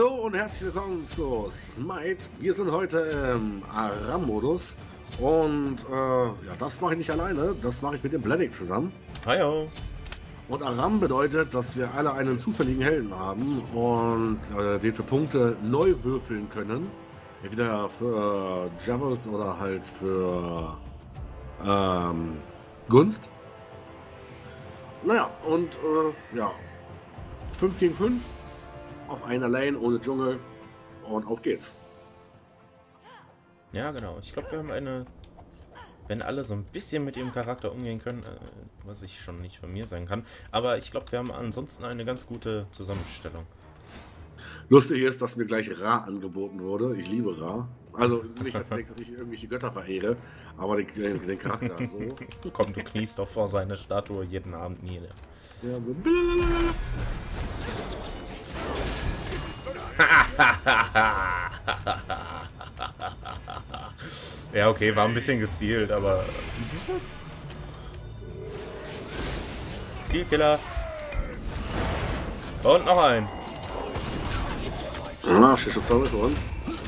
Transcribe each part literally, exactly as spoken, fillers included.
Hallo und herzlich willkommen zu Smite. Wir sind heute im Aram-Modus und äh, ja, das mache ich nicht alleine, das mache ich mit dem Bledick zusammen. Hallo. Und Aram bedeutet, dass wir alle einen zufälligen Helden haben und äh, den für Punkte neu würfeln können. Entweder für äh, Javels oder halt für ähm, Gunst. Naja, und äh, ja, fünf gegen fünf auf einer Lane ohne Dschungel und auf geht's. Ja, genau. Ich glaube, wir haben eine... Wenn alle so ein bisschen mit ihrem Charakter umgehen können, äh, was ich schon nicht von mir sagen kann. Aber ich glaube, wir haben ansonsten eine ganz gute Zusammenstellung. Lustig ist, dass mir gleich Ra angeboten wurde. Ich liebe Ra. Also nicht, dass ich denke, dass ich irgendwelche Götter verehre, aber den, den, den Charakter so. Komm, du kniest doch vor seine Statue jeden Abend nieder. Ja, so. Ja, okay, war ein bisschen gestealt, aber... Stealkiller. Und noch ein. Ah, Schischezauber für uns.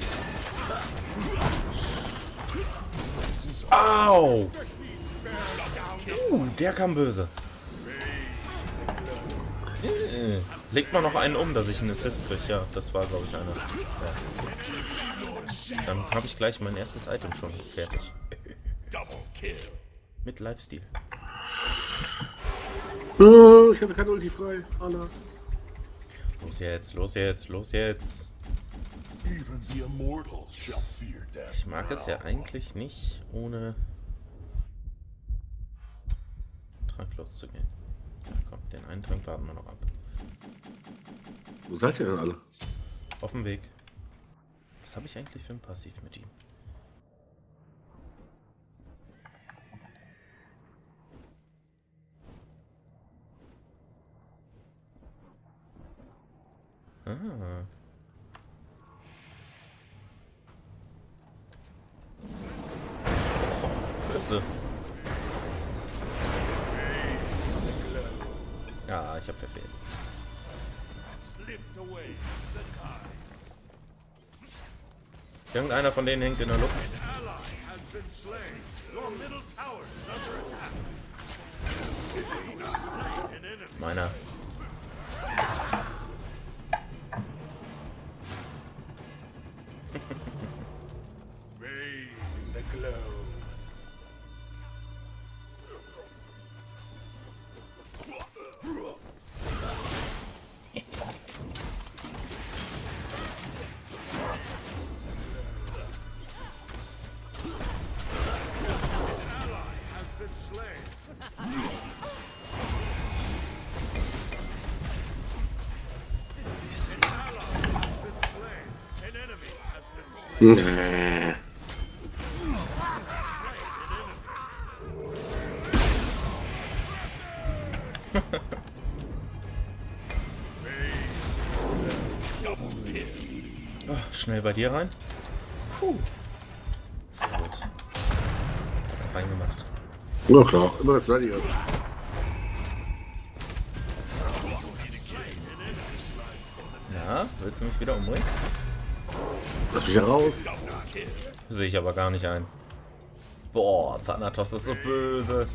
Au! Uh, der kam böse. Äh, legt man noch einen um, dass ich einen Assist kriege? Ja, das war, glaube ich, einer. Ja. Dann habe ich gleich mein erstes Item schon fertig. Mit Lifesteal. Oh, ich hatte keine Ulti frei. Anna. Los jetzt, los jetzt, los jetzt. Ich mag es ja eigentlich nicht, ohne Trank loszugehen. Ja, komm, den einen Trank warten wir noch ab. Wo seid ihr denn alle? Auf dem Weg. Was habe ich eigentlich für ein Passiv mit ihm? Ah. Oh, böse. Ja, ich habe verfehlt. Irgendeiner von denen hängt in der Luft. Meiner. Nee. Oh, schnell bei dir rein. Puh. Sehr gut. Hast du fein gemacht. Na klar, immer das ready ist. Ja, willst du mich wieder umbringen? Lass mich raus. Sehe ich aber gar nicht ein. Boah, Thanatos ist so böse.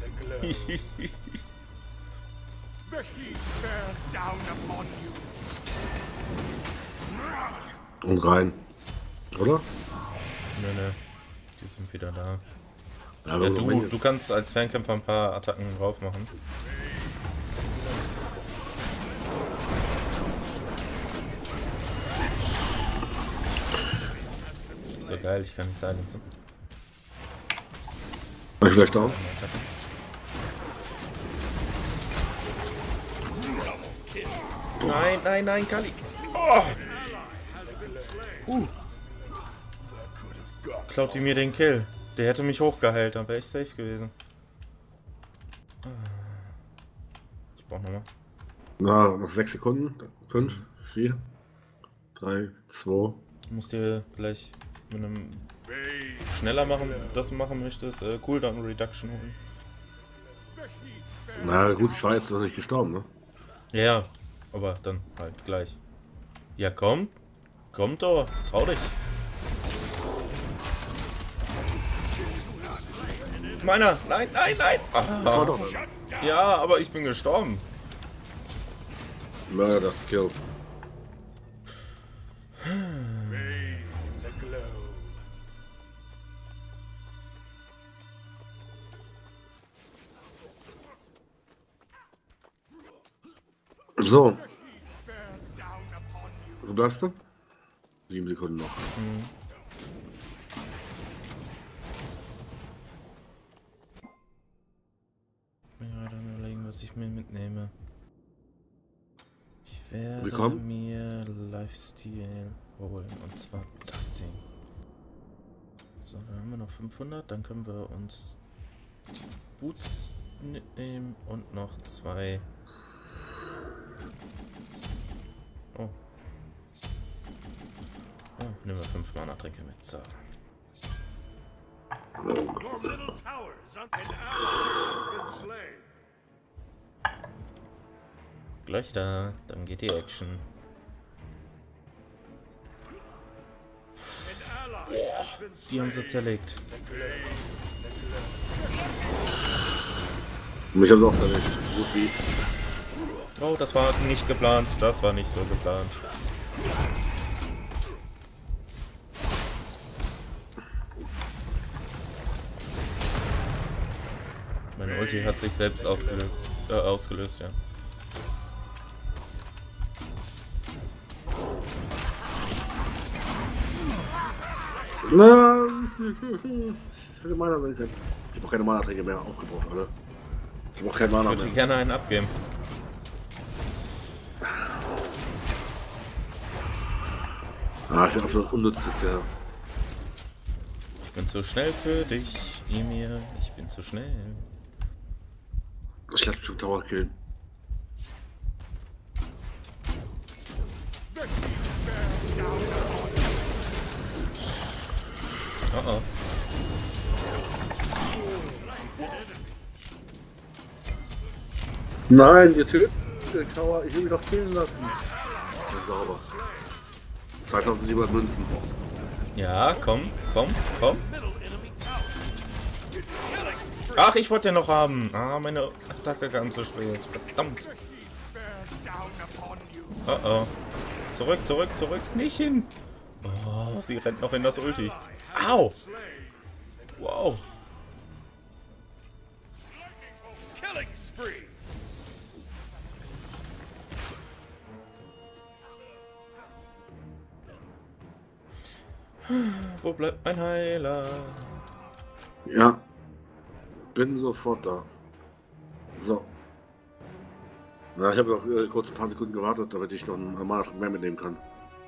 Und rein. Oder? Nö, nö. Die sind wieder da. Ja, Ja, du, du kannst als Fernkämpfer ein paar Attacken drauf machen. So geil, ich kann nicht silenzen. Mach ich gleich down. Nein, nein, nein, Kali. Oh. Uh. Klaut die mir den Kill. Der hätte mich hochgeheilt, dann wäre ich safe gewesen. Ich brauch nochmal. Na, noch sechs Sekunden. Fünf, vier, drei, zwei. Du musst dir gleich mit einem schneller machen, das machen möchtest, äh, Cooldown Reduction holen. Na gut, ich war jetzt noch nicht gestorben, ne? Ja, aber dann halt gleich. Ja, komm. Kommt doch, trau dich. Meiner, nein, nein, nein. Ah, Das war doch. ja, aber ich bin gestorben. Murder Kill. So. Wo bleibst du? Sieben Sekunden noch. Mhm. Ja, dann überlegen, was ich mir mitnehme. Ich werde Willkommen. mir Lifestyle holen. Und zwar das Ding. So, dann haben wir noch fünfhundert. Dann können wir uns die Boots mitnehmen und noch zwei. Oh. Oh, nehmen wir fünf Mana-Tränke mit. So. Gleich da, dann geht die Action. Boah, die haben sie zerlegt. Mich haben sie auch zerlegt. Gut wie. Oh, das war nicht geplant. Das war nicht so geplant. Meine Ulti hat sich selbst ausgelöst, äh, ausgelöst, ja. Na, das hätte meiner sein können. Ich habe keine Mana-Tränke mehr aufgebraucht, alle. Ich brauche keinen Mana Ich würde mehr. gerne einen abgeben. Ah, ich bin absolut unnütz jetzt, ja. Ich bin zu schnell für dich, Emir. Ich bin zu schnell. Ich lass mich zum Tower killen. Oh oh. Nein, ihr tötet den Tower. Ich will mich doch killen lassen. Ja, sauber. zweitausendsiebenhundert Münzen. Ja, komm, komm, komm. Ach, ich wollte den noch haben. Ah, meine Attacke kam zu spät. Verdammt. Oh oh. Zurück, zurück, zurück. Nicht hin. Oh, sie rennt noch in das Ulti. Au. Wow. Wo bleibt mein Heiler? Ja. Bin sofort da. So. Na, ich habe noch äh, kurz ein paar Sekunden gewartet, damit ich noch einen Mana-Trank mehr mitnehmen kann.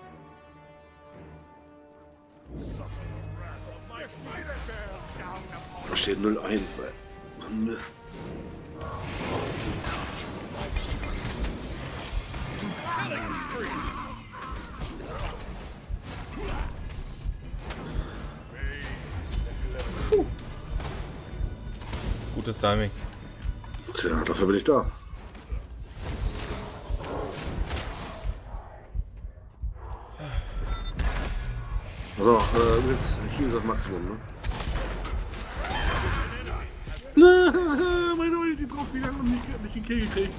Da steht null eins, ey. Mist. Puh. Gutes Timing. Tja, dafür bin ich da. So, äh, ist, hier ist das Maximum, ne? Meine Ulti drauf gegangen und nicht, nicht den Kill gekriegt.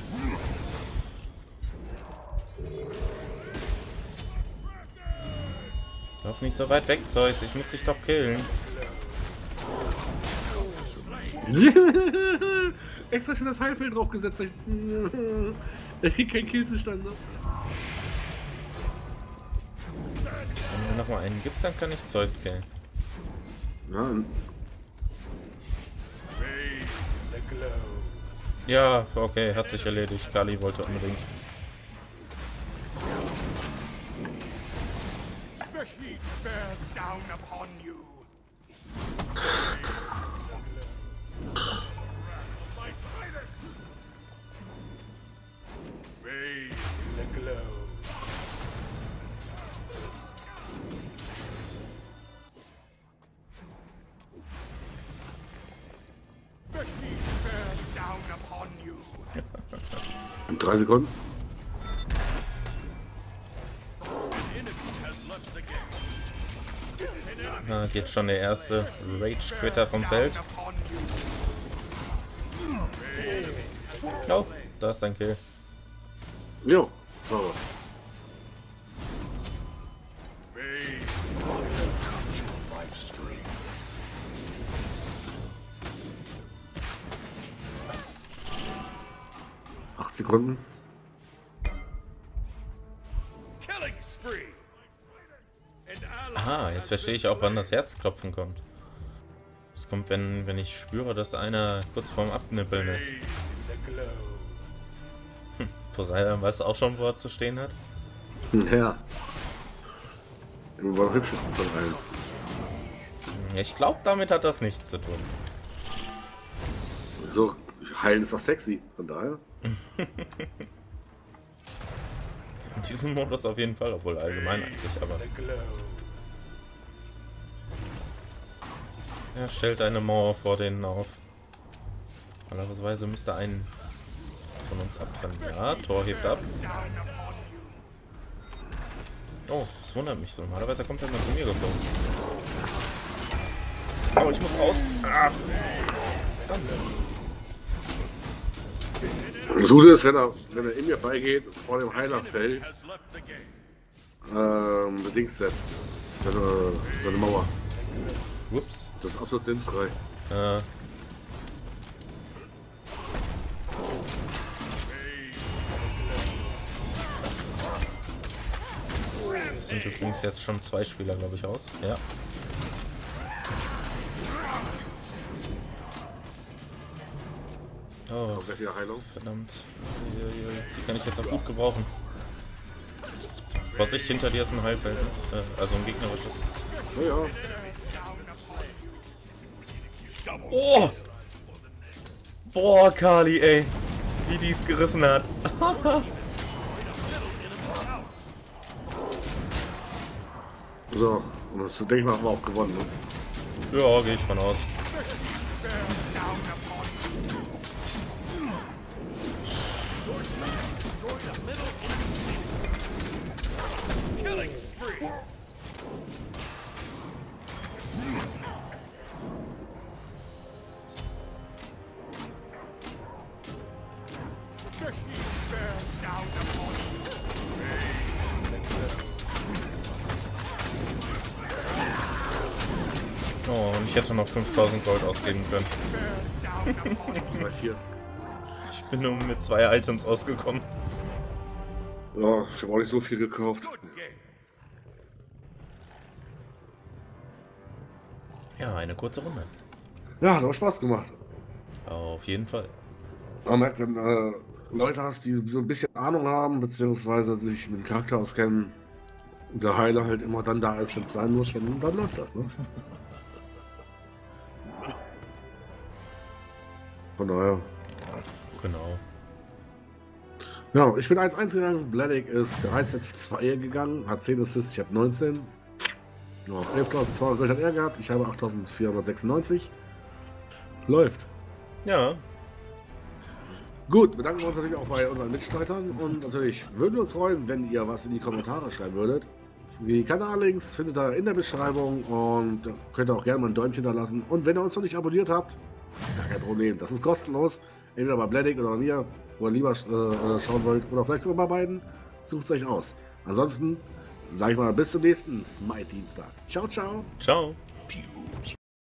Lauf nicht so weit weg, Zeus. Ich muss dich doch killen. Extra schon das Heilfeld draufgesetzt. Ich, ich krieg keinen Kill zustande. Wenn du nochmal einen gibst, dann kann ich Zeus killen. Ja, Ja, okay, hat sich erledigt. Kali wollte unbedingt. in drei Sekunden. Na, geht schon der erste Rage-Quitter vom Feld. Oh, da ist ein Kill. Jo, so. Acht Sekunden. Aha, jetzt verstehe ich auch, wann das Herzklopfen kommt. Es kommt, wenn, wenn ich spüre, dass einer kurz vorm Abnippeln ist. Hm, Poseidon weiß auch schon, wo er zu stehen hat. Ja. Immer am hübschesten von allen. Ich glaube, damit hat das nichts zu tun. So, heilen ist doch sexy, von daher. In diesem Modus auf jeden Fall, obwohl allgemein eigentlich, aber... Er stellt eine Mauer vor denen auf. Normalerweise müsste ein von uns abtrennen. Ja, Tor hebt ab. Oh, das wundert mich so. Normalerweise kommt er mal zu mir geflogen. Oh, ich muss raus. Ah. Das Gute ist, wenn er, wenn er in mir beigeht, vor dem Heiler fällt, ähm, bedingt setzt. Seine, seine Mauer. Ups. Das ist absolut sinnfrei. Äh. Es sind übrigens jetzt schon zwei Spieler, glaube ich, aus. Ja. Oh, Kommt gleich wieder Heilung. verdammt. Die kann ich jetzt auch gut gebrauchen. Vorsicht, hinter dir ist ein Heilfeld. Ne? Äh, also ein gegnerisches. Ja, ja. Oh! Boah, Kali, ey. Wie die es gerissen hat. So, und das denke ich mal, haben wir auch gewonnen. Ne? Ja, gehe ich von aus. Oh, und ich hätte noch fünftausend Gold ausgeben können. zwei, vier. Ich bin nur mit zwei Items ausgekommen. Ja, ich habe auch nicht so viel gekauft. Ja, eine kurze Runde. Ja, hat auch Spaß gemacht. Auf jeden Fall. Man merkt, wenn äh, Leute hast, die so ein bisschen Ahnung haben, beziehungsweise sich mit dem Charakter auskennen, und der Heiler halt immer dann da ist, wenn es sein muss, dann, dann läuft das, ne? Von daher. Genau. Ja, ich bin eins eins gegangen, Bledick ist dreiundsechzig zwei gegangen, hat zehn Assists, ich habe neunzehn. Ja, elftausendzweihundert Gold hat er gehabt, ich habe achttausendvierhundertsechsundneunzig. Läuft. Ja. Gut, bedanken wir uns natürlich auch bei unseren Mitstreitern und natürlich würden wir uns freuen, wenn ihr was in die Kommentare schreiben würdet. Die Kanallinks findet ihr in der Beschreibung und könnt ihr auch gerne mal ein Däumchen da lassen. Und wenn ihr uns noch nicht abonniert habt, gar kein Problem, das ist kostenlos. Entweder bei Bledick oder bei mir, wo ihr lieber äh, schauen wollt, oder vielleicht sogar bei beiden, sucht es euch aus. Ansonsten sage ich mal bis zum nächsten Smite Dienstag. Ciao, ciao. Ciao.